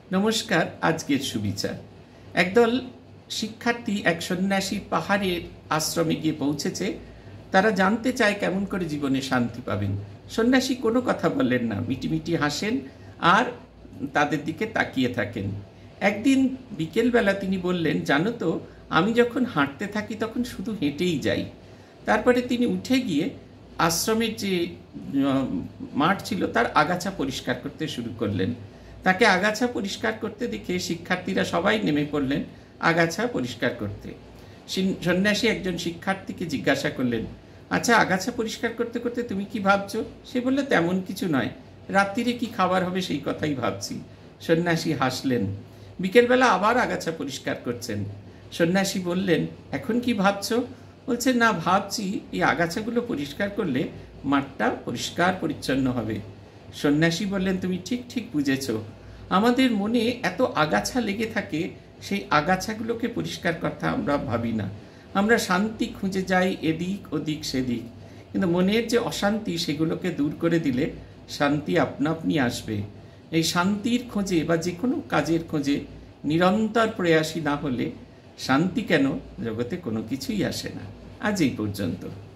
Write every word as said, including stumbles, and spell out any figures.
নমস্কার। আজকের সুবিচার। একদল শিক্ষার্থী এক সন্ন্যাসী পাহাড়ের আশ্রমে গিয়ে পৌঁছেছে। তারা জানতে চায় কেমন করে জীবনে শান্তি পাবেন। সন্ন্যাসী কোনো কথা বললেন না, মিটিমিটি হাসেন আর তাদের দিকে তাকিয়ে থাকেন। একদিন বিকেলবেলা তিনি বললেন, জানো তো, আমি যখন হাঁটতে থাকি তখন শুধু হেঁটেই যাই। তারপরে তিনি উঠে গিয়ে আশ্রমের যে মাঠ ছিল তার আগাছা পরিষ্কার করতে শুরু করলেন। তাকে আগাছা পরিষ্কার করতে দেখে শিক্ষার্থীরা সবাই নেমে পড়লেন আগাছা পরিষ্কার করতে। সন্ন্যাসী একজন শিক্ষার্থীকে জিজ্ঞাসা করলেন, আচ্ছা, আগাছা পরিষ্কার করতে করতে তুমি কি ভাবছো? সে বলল, তেমন কিছু নয়, রাত্রিরে কি খাবার হবে সেই কথাই ভাবছি। সন্ন্যাসী হাসলেন। বিকেলবেলা আবার আগাছা পরিষ্কার করছেন। সন্ন্যাসী বললেন, এখন কি ভাবছো? বলছে, না, ভাবছি এই আগাছাগুলো পরিষ্কার করলে মাঠটা পরিষ্কার পরিচ্ছন্ন হবে। সন্ন্যাসী বললেন, তুমি ঠিক ঠিক বুঝেছ। আমাদের মনে এত আগাছা লেগে থাকে, সেই আগাছাগুলোকে পরিষ্কার করতে আমরা ভাবি না। আমরা শান্তি খুঁজে যাই এদিক ওদিক সেদিক, কিন্তু মনের যে অশান্তি সেগুলোকে দূর করে দিলে শান্তি আপনা আপনি আসবে। এই শান্তির খোঁজে বা যে কোনো কাজের খোঁজে নিরন্তর প্রয়াসী না হলে শান্তি কেন, জগতে কোনো কিছুই আসে না। আজ এই পর্যন্ত।